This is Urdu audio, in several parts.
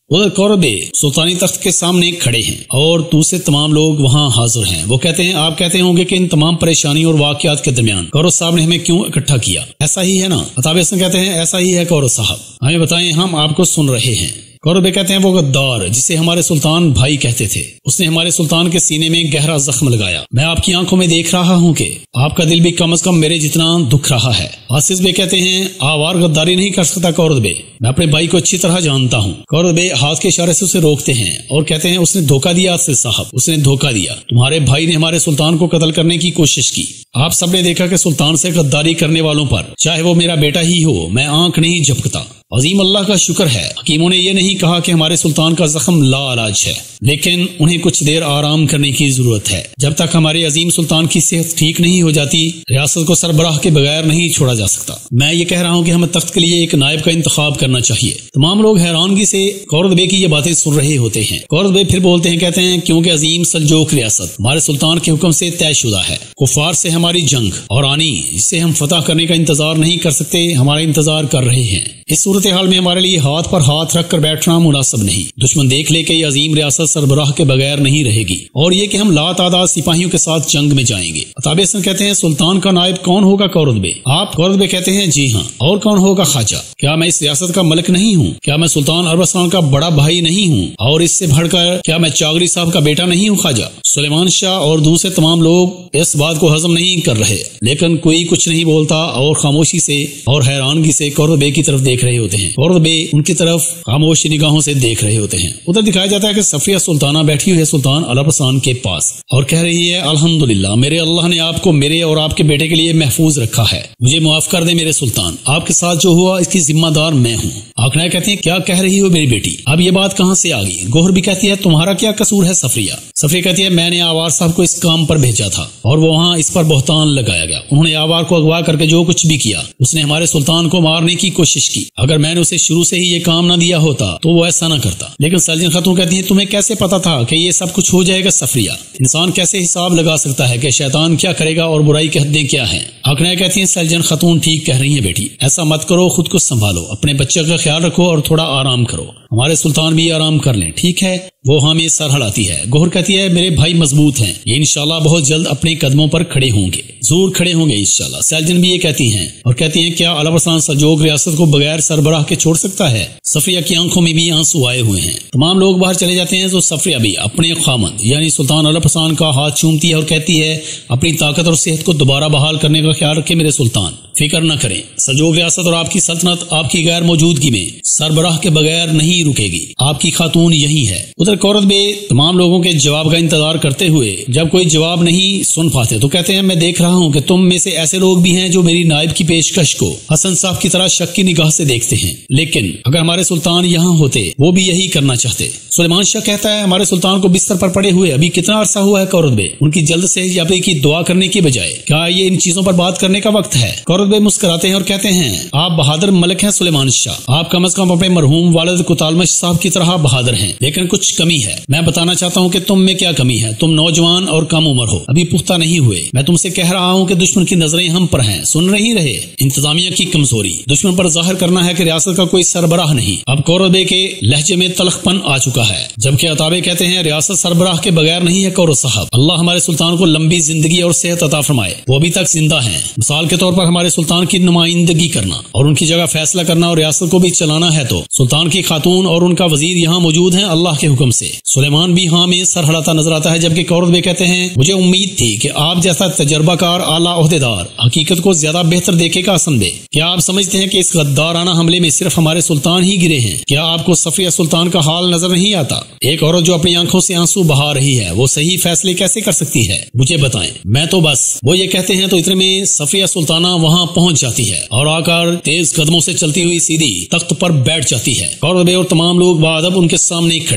ادھر کورب سلطانی تخت کے سامنے کھڑے ہیں اور دوسرے تمام لوگ وہاں حاضر ہیں۔ وہ کہتے ہیں آپ کہتے ہوں گے کہ ان تمام پریشانیوں اور واقعات کے درمیان کورب صاحب نے ہمیں کیوں اکٹھا کیا؟ ایسا ہی ہے نا؟ عطا حسن کہتے ہیں ایسا ہی ہے کورب صاحب، ہمیں بتائیں، ہم آپ کو سن رہے ہیں۔ کورب کہتے ہیں وہ غدار جسے ہمارے سلطان بھائی کہتے تھے، اس نے ہمارے سلطان کے سینے میں گہرا زخم لگایا۔ میں آپ کی آنکھوں میں دیکھ رہا ہوں کہ آپ کا دل بھی کم از کم میرے جتنا دکھ رہا ہے۔ آصف بے کہتے ہیں آوار غداری نہیں کر سکتا کورب بے، میں اپنے بھائی کو اچھی طرح جانتا ہوں۔ کورب بے ہاتھ کے اشارے سے اسے روکتے ہیں اور کہتے ہیں اس نے دھوکہ دیا آصف صاحب، اس نے دھوکہ دیا، تمہارے بھائی نے ہمارے سلطان کو قتل کرنے کی کوشش کی۔ آپ سب نے دیکھا کہ سلطان سے غداری کرنے والوں پر چاہے وہ میرا بیٹا ہی ہو میں آنکھ نہیں جھپکتا۔ عظیم اللہ کا شکر ہے حکیموں نے یہ نہیں کہا کہ ہمارے سلطان کا زخم لا علاج ہے، لیکن انہیں کچھ دیر آرام کرنے کی ضرورت ہے۔ جب تک ہمارے عظیم سلطان کی صحت ٹھیک نہیں ہو جاتی ریاست کو سربراہ کے بغیر نہیں چھوڑا جا سکتا۔ میں یہ کہہ رہا ہوں کہ ہمیں تخت کے لیے ایک نائب کا انتخاب کرنا چاہیے۔ تمام لوگ حیرانگی سے کورب بے کی یہ باتیں سن رہے ہوتے ہیں۔ کورب بے پھر بولتے ہیں، کہتے ہیں کیونکہ عظیم سلجوق ریاست ہمارے سلطان کے حکم سے طے شدہ ہے۔ کفار سے ہماری جنگ اور آنی جسے ہم فتح کرنے کا انتظار نہیں کر سکتے ہمارا انتظار کر رہے ہیں۔ اس صورتحال میں ہمارے لیے ہاتھ پر ہاتھ رکھ کر بیٹھنا مناسب نہیں۔ دشمن دیکھ لے کہ یہ عظیم ریاست سربراہ کے بغیر نہیں رہے گی، اور یہ کہ ہم لا تعداد سپاہیوں کے ساتھ جنگ میں جائیں گے۔ عطا حسن کہتے ہیں سلطان کا نائب کون ہوگا کورب بے؟ آپ کورب بے کہتے ہیں جی ہاں، اور کون ہوگا خواجہ؟ کیا میں اس ریاست کا ملک نہیں ہوں؟ کیا میں سلطان اربستان کا بڑا بھائی نہیں ہوں؟ اور اس سے بڑھ کر کیا میں چاغری صاحب کا بیٹا نہیں ہوں خواجہ؟ سلیمان شاہ اور دوسرے تمام لوگ اس بات کو ہضم نہیں کر رہے، لیکن کوئی کچھ نہیں بولتا اور خاموشی سے اور حیرانگی سے کورب بے کی طرف دیکھ رہے ہوتے ہیں۔ کورب بے ان کی طرف خاموش نگاہوں سے دیکھ رہے ہوتے ہیں۔ ادھر دکھایا جاتا ہے کہ صفیہ سلطانہ بیٹھی ہوئی ہے سلطان الربسان کے پاس اور کہہ رہی ہے الحمدللہ میرے اللہ نے آپ کو میرے اور آپ کے بیٹے کے لیے محفوظ رکھا ہے، مجھے معاف کر دیں میرے سلطان، آپ کے ساتھ جو ہوا اس کی ذمہ دار میں ہوں۔ آنکھنائے کہتے ہیں کیا کہہ رہی ہو میری بیٹی؟ اب یہ بات کہاں سے آ گئی؟ گوہر بھی کہتی ہے تمہارا کیا قصور ہے صفیہ؟ صفیہ کہتی ہے میں نے آوار صاحب کو اس کام پر بھیجا تھا اور وہاں اس پر بہتان لگایا گیا، انہوں نے آوار کو اغوا کر کے جو کچھ بھی کیا اس نے ہمارے سلطان کو مارنے کی کوشش کی، اگر میں نے اسے شروع سے ہی یہ کام نہ دیا ہوتا تو وہ ایسا نہ کرتا۔ لیکن سرجن خاتون کہتی ہے تمہیں کیسے پتا تھا کہ یہ سب کچھ ہو جائے گا صفیہ؟ انسان کیسے حساب لگا سکتا ہے کہ شیطان کیا کرے گا اور برائی کی حدیں کیا ہیں؟ آنکھنائے کہتی ہیں سرجن خاتون ٹھیک کہہ رہی ہیں بیٹی، ایسا مت کرو، خود کو سنبھالو، اپنے بچے کا خیال رکھو اور تھوڑا آرام کرو، ہمارے سلطان بھی آرام کر لیں، ٹھیک ہے؟ وہ ہمیں سر ہلاتی ہے۔ گوہر کہتی ہے میرے بھائی مضبوط ہیں، یہ انشاءاللہ بہت جلد اپنے قدموں پر کھڑے ہوں گے، ضرور کھڑے ہوں گے انشاءاللہ۔ سیلجن بھی یہ کہتی ہیں اور کہتی ہیں کیا الربسان سلجوق ریاست کو بغیر سربراہ کے چھوڑ سکتا ہے؟ صفیہ کی آنکھوں میں بھی آنسو آئے ہوئے ہیں۔ تمام لوگ باہر چلے جاتے ہیں تو صفیہ بھی اپنے خامند یعنی سلطان الربسان کا ہاتھ چومتی ہے اور کہتی ہے اپنی طاقت اور صحت کو دوبارہ بحال کرنے کا خیال رکھیں میرے سلطان، فکر نہ کریں، سلجوق ریاست اور آپ کی سلطنت آپ کی غیر موجودگی میں سربراہ کے بغیر نہیں رکے گی، آپ کی خاتون یہی ہے۔ ادھر کورب بے تمام لوگوں کے جواب کا انتظار کرتے ہوئے جب کوئی جواب نہیں سن پاتے تو کہتے ہیں میں دیکھ رہا ہوں کہ تم میں سے ایسے لوگ بھی ہیں جو میری نائب کی پیشکش کو حسن صاحب کی طرح شک کی نگاہ سے دیکھتے ہیں، لیکن اگر ہمارے سلطان یہاں ہوتے وہ بھی یہی کرنا چاہتے۔ سلیمان شاہ کہتا ہے ہمارے سلطان کو بستر پر پڑے ہوئے ابھی کتنا عرصہ ہوا ہے کورب بے؟ ان کی جلد سے یابی کی دعا کرنے کی بجائے کیا یہ ان چیزوں پر بات کرنے کا وقت ہے؟ کورب بے مسکراتے ہیں اور کہتے ہیں آپ بہادر ملک ہیں سلیمان شاہ، آپ کم از کم اپنے مرحوم والد کوتالمش صاحب کی طرح بہادر ہیں، لیکن کچھ کمی ہے۔ میں بتانا چاہتا ہوں کہ تم میں کیا کمی ہے، تم نوجوان اور کم عمر ہو، ابھی پختہ نہیں ہوئے۔ میں تم سے کہہ رہا ہوں کہ دشمن کی نظریں ہم پر ہیں، سن نہیں رہے؟ انتظامیہ کی کمزوری، دشمن پر ظاہر کرنا ہے کہ ریاست کا کوئی سربراہ نہیں۔ اب کورب بے کے لہجے میں تلخ پن آ چکا ہے، جبکہ عطابے کہتے ہیں ریاست سربراہ کے بغیر نہیں ہے کورب صاحب، اللہ ہمارے سلطان کو لمبی زندگی اور صحت عطا فرمائے، وہ ابھی تک زندہ ہیں۔ مثال کے طور پر ہمارے سلطان کی نمائندگی کرنا اور ان کی جگہ فیصلہ کرنا اور ریاست کو بھی چلانا ہے تو سلطان کی خاتون اور ان کا وزیر یہاں موجود ہیں اللہ کے حکم سے۔ سلیمان بھی ہاں میں سر ہلاتا نظر آتا ہے، جبکہ کورب بے کہتے ہیں مجھے امید تھی کہ آپ جیسا تجربہ کار اعلیٰ عہدیدار حقیقت کو زیادہ بہتر دیکھے گا حسن بے۔ کیا آپ سمجھتے ہیں کہ اس غدارانہ حملے میں صرف ہمارے سلطان ہی گرے ہیں؟ کیا آپ کو صفیہ سلطان کا حال نظر نہیں آتا؟ ایک عورت جو اپنی آنکھوں سے آنسو بہا رہی ہے وہ صحیح فیصلے کیسے کر سکتی ہے؟ مجھے بتائیں، میں تو بس۔ وہ یہ کہتے ہیں تو اتنے میں صفیہ سلطانہ وہاں پہنچ جاتی ہے اور آ کر تیز قدموں سے چلتی ہوئی سیدھی تخت پر بیٹھ جاتی ہے۔ کورب بے اور تمام لوگ بادب ان کے سامنے کھڑے ہیں۔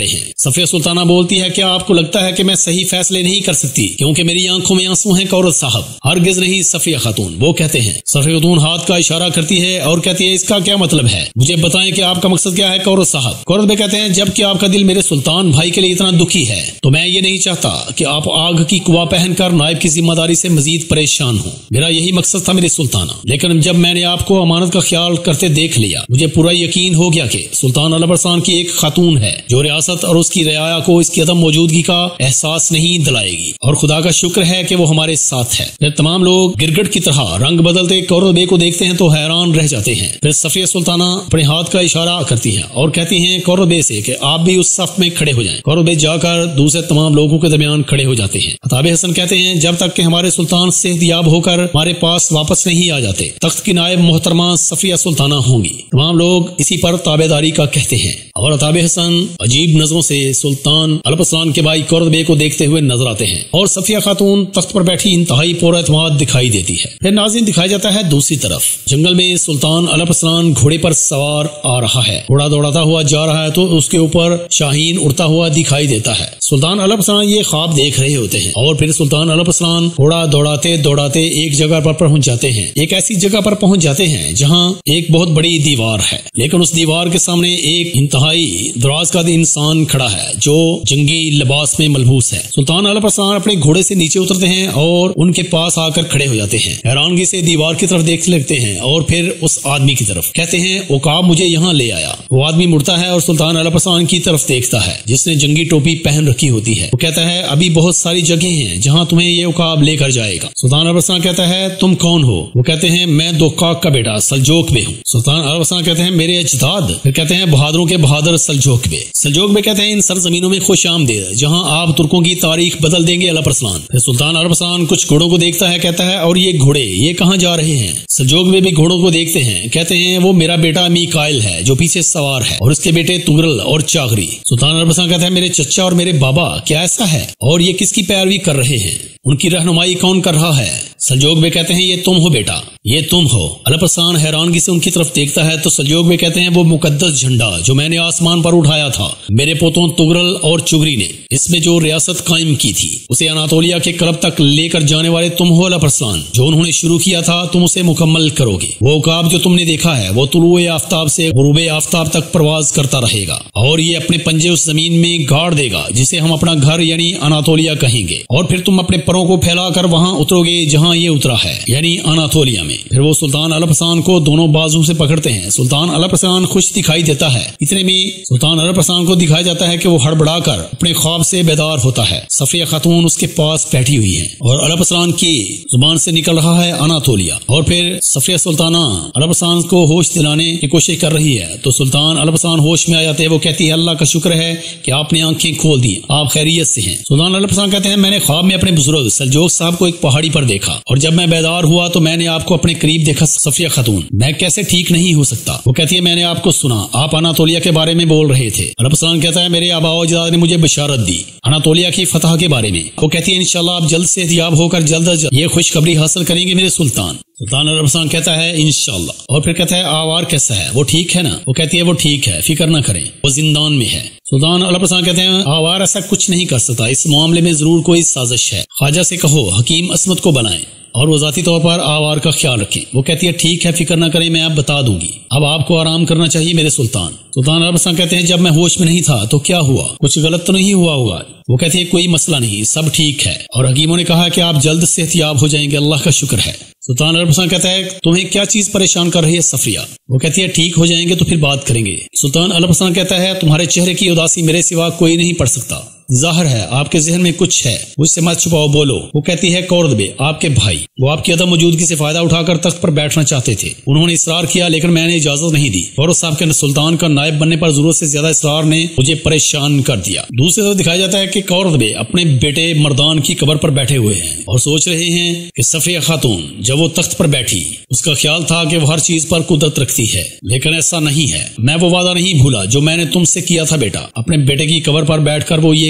صفیہ سلطانہ بولتی ہے کیا آپ کو لگتا ہے کہ میں صحیح فیصلے نہیں کر سکتی کیونکہ میری آنکھوں میں آنسو ہیں قورت صاحب؟ ہرگز نہیں صفیہ خاتون، وہ کہتے ہیں۔ صفیہ خاتون ہاتھ کا اشارہ کرتی ہے اور کہتی ہے اس کا کیا مطلب ہے؟ مجھے بتائیں کہ آپ کا مقصد کیا ہے قورت صاحب؟ قورت بے کہتے ہیں جب کہ آپ کا دل میرے سلطان بھائی کے لیے اتنا دکھی ہے تو میں یہ نہیں چاہتا کہ آپ آگ کی کوا پہن کر نائب کی ذمہ داری سے مزید پریشان ہوں۔ میرا یہی مقصد تھا میرے سلطانہ، لیکن جب میں نے آپ کو امانت کا خیال کرتے دیکھ لیا مجھے پورا یقین ہو گیا کہ سلطان البرسان کی ایک خاتون ہے جو ریاست اور اس کی رعایا کو اس کی عدم موجودگی کا احساس نہیں دلائے گی، اور خدا کا شکر ہے کہ وہ ہمارے ساتھ ہے۔ پھر تمام لوگ گرگٹ کی طرح رنگ بدلتے قورت بے کو دیکھتے ہیں تو حیران رہ جاتے ہیں۔ پھر صفیہ سلطانہ اپنے ہاتھ کا اشارہ کرتی ہیں اور کہتی ہیں قورت بے سے کہ آپ بھی اس صف میں کھڑے ہو جائیں۔ قورت بے جا کر دوسرے تمام لوگوں کے درمیان کھڑے ہو جاتے ہیں۔ عتاب حسن کہتے ہیں جب تک کہ ہمارے سلطان صحت یاب ہو کر ہمارے پاس واپس نہیں آ جاتے تخت کی نائب محترمہ صفیہ سلطانہ ہوں گی۔ تمام لوگ اسی پر تابعداری کا کہتے ہیں اور عتاب حسن عجیب نظروں سے سلطان البرسان کے بھائی قورت بے کو دیکھتے ہوئے نظر آتے ہیں اور صفیہ خاتون تخت پر بیٹھی انتہائی پر اعتماد دکھائی دیتی ہے۔ پھر ناظرین دکھایا جاتا ہے دوسری طرف جنگل میں سلطان البرسان گھوڑے پر سوار آ رہا ہے، گھوڑا دوڑاتا ہوا جا رہا ہے تو اس کے اوپر شاہین اڑتا ہوا دکھائی دیتا ہے۔ سلطان البرسان یہ خواب دیکھ رہے ہوتے ہیں اور پھر سلطان البرسان گھوڑا دوڑاتے دوڑاتے ایک جگہ پر پہنچ جاتے ہیں، ایک ایسی جگہ پر پہنچ جاتے ہیں جہاں ایک بہت بڑی دیوار ہے، لیکن اس دیوار کے سامنے ایک انتہائی دراز قد انسان کھڑا ہے جو جنگی لباس میں ملبوس ہے۔ سلطان البرسان اپنے گھوڑے سے نیچے اترتے ہیں اور ان کے پاس آ کر کھڑے ہو جاتے ہیں، حیرانگی سے دیوار کی طرف دیکھ لگتے ہیں اور پھر اس آدمی کی طرف کہتے ہیں عقاب مجھے یہاں لے آیا۔ وہ آدمی مڑتا ہے اور سلطان البرسان کی طرف دیکھتا ہے جس نے جنگی ٹوپی پہن رکھی ہوتی ہے۔ وہ کہتا ہے ابھی بہت ساری جگہیں ہیں جہاں تمہیں یہ عقاب لے کر جائے گا۔ سلطان البرسان کہتا ہے تم کون ہو؟ وہ کہتے ہیں میں دوقاق کا بیٹا سلجوق بے ہوں۔ سلطان البرسان کہتے ہیں میرے اجداد؟ پھر کہتے ہیں بہادروں کے بہادر سلجوق بے۔ سلجوق بے کہتے ہیں ان سرزمینوں میں خوش آمدید جہاں آپ ترکوں کی تاریخ بدل دیں گے البرسان۔ پھر سلطان البرسان کچھ گھوڑوں کو دیکھتا ہے، کہتا ہے اور یہ گھوڑے یہ کہاں جا رہے ہیں؟ سلجوق بے بھی گھوڑوں کو دیکھتے ہیں، کہتے ہیں وہ میرا بیٹا میکائل ہے جو پیچھے سوار ہے اور اس کے بیٹے تغرل اور چاغری۔ سلطان البرسان کہتا ہے میرے چچا اور میرے بابا کیا ایسا ہے؟ اور یہ کس کی پیروی کر رہے ہیں؟ ان کی رہنمائی کون کر رہا ہے؟ سلجوق بے کہتے ہیں یہ تم ہو بیٹا، یہ تم ہو۔ البرسان حیرانگی سے ان کی طرف دیکھتا ہے تو سلجوق بے کہتے ہیں وہ مقدس جھنڈا جو میں نے آسمان پر اٹھایا تھا میرے پوتوں تغرل اور چغری نے، اس میں جو ریاست قائم کی تھی اسے اناطولیا کے قلب تک لے کر جانے والے تم ہو البرسان۔ جو انہوں نے شروع کیا تھا تم اسے مکمل کرو گے۔ وہ عقاب جو تم نے دیکھا ہے وہ طلوع آفتاب سے غروب آفتاب تک پرواز کرتا رہے گا اور یہ اپنے پنجے اس زمین میں گاڑ دے گا جسے ہم اپنا گھر یعنی اناطولیا کہیں گے، اور پھر تم اپنے پروں کو پھیلا کر وہاں اترو گے جہاں یہ اترا ہے یعنی اناطولیا میں۔ پھر وہ سلطان البرسان کو دونوں بازو سے پکڑتے ہیں۔ سلطان البرسان خوش دکھائی دیتا ہے، اتنے میں سلطان البرسان کو دکھایا جاتا ہے کہ وہ ہڑبڑا کر اپنے خواب سے بیدار ہوتا ہے۔ صفیہ خاتون اس کے پاس بیٹھی ہوئی ہے اور البرسان کی زبان سے نکل رہا ہے اناطولیا، اور پھر صفیہ سلطانہ البرسان کو ہوش دلانے کی کوشش کر رہی ہے تو سلطان البرسان ہوش میں آ جاتے ہیں۔ وہ کہتی ہے اللہ کا شکر ہے کہ آپ نے آنکھیں کھول دی، آپ خیریت سے ہیں۔ سلطان البرسان کہتے ہیں میں نے خواب میں اپنے بزرگ سلجوق صاحب کو ایک پہاڑی پر دیکھا اور جب میں بیدار ہوا تو میں نے آپ کو اپنے قریب دیکھا صفیہ خاتون، میں کیسے ٹھیک نہیں ہو سکتا؟ وہ کہتی ہے میں نے آپ کو سنا، آپ اناطولیا کے بارے میں بول رہے تھے۔ البرسان کہتا ہے میرے آباء و اجداد نے مجھے بشارت دی اناطولیا کی فتح کے بارے میں۔ وہ کہتی ہے انشاءاللہ آپ جلد سے یاب ہو کر جلد از یہ خوشخبری حاصل کریں گے میرے سلطان۔ سلطان البرسان کہتا ہے انشاءاللہ، اور پھر کہتا ہے آوار کیسا ہے؟ وہ ٹھیک ہے نا؟ وہ کہتی ہے وہ ٹھیک ہے، فکر نہ کریں، وہ زندان میں ہے۔ سلطان البرسان کہتے ہیں آوار ایسا کچھ نہیں کر سکتا، اس معاملے میں ضرور کوئی سازش ہے، خواجہ سے کہو حکیم عصمت کو بلائیں اور وہ ذاتی طور پر آوار کا خیال رکھیں۔ وہ کہتی ہے ٹھیک ہے، فکر نہ کریں، میں اب بتا دوں گی، اب آپ کو آرام کرنا چاہیے میرے سلطان۔ سلطان البرسان کہتے ہیں جب میں ہوش میں نہیں تھا تو کیا ہوا؟ کچھ غلط تو نہیں ہوا ہوگا؟ وہ کہتی ہے کوئی مسئلہ نہیں، سب ٹھیک ہے، اور حکیموں نے کہا کہ آپ جلد صحت یاب ہو جائیں گے، اللہ کا شکر ہے۔ سلطان البرسان کہتا ہے تمہیں کیا چیز پریشان کر رہی ہے صفیہ؟ وہ کہتی ہے ٹھیک ہو جائیں گے تو پھر بات کریں گے۔ سلطان البرسان کہتا ہے تمہارے چہرے کی اداسی میرے سوا کوئی نہیں پڑھ سکتا، ظاہر ہے آپ کے ذہن میں کچھ ہے، مجھ سے مت چھپاؤ، بولو۔ وہ کہتی ہے قورت بے آپ کے بھائی، وہ آپ کی عدم موجودگی سے فائدہ اٹھا کر تخت پر بیٹھنا چاہتے تھے، انہوں نے اصرار کیا لیکن میں نے اجازت نہیں دی، اور صاحب کے سلطان کا نائب بننے پر ضرورت سے زیادہ اصرار نے مجھے پریشان کر دیا۔ دوسری طرف دکھایا جاتا ہے کہ قورت بے اپنے بیٹے مردان کی قبر پر بیٹھے ہوئے ہیں اور سوچ رہے ہیں کہ صفیہ خاتون جب وہ تخت پر بیٹھی اس کا خیال تھا کہ وہ ہر چیز پر قدرت رکھتی ہے، لیکن ایسا نہیں ہے، میں وہ وعدہ نہیں بھولا جو میں نے تم سے کیا تھا بیٹا۔ اپنے بیٹے کی قبر پر بیٹھ کر وہ یہ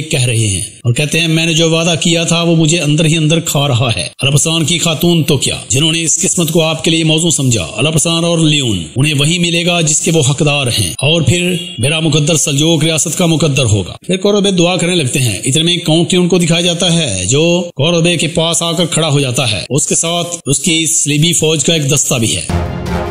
کہہ رہے ہیں اور کہتے ہیں میں نے جو وعدہ کیا تھا وہ مجھے اندر ہی اندر کھا رہا ہے۔ الپسان کی خاتون تو کیا، جنہوں نے اس قسمت کو آپ کے لیے موزوں سمجھا، الپسان اور لیون، انہیں وہی ملے گا جس کے وہ حقدار ہیں، اور پھر میرا مقدر سلجوق ریاست کا مقدر ہوگا۔ پھر قوربے دعا کرنے لگتے ہیں۔ اتنے میں کاؤنٹی ان کو دکھایا جاتا ہے جو قوربے کے پاس آ کر کھڑا ہو جاتا ہے، اس کے ساتھ اس کی صلیبی فوج کا ایک دستہ بھی ہے۔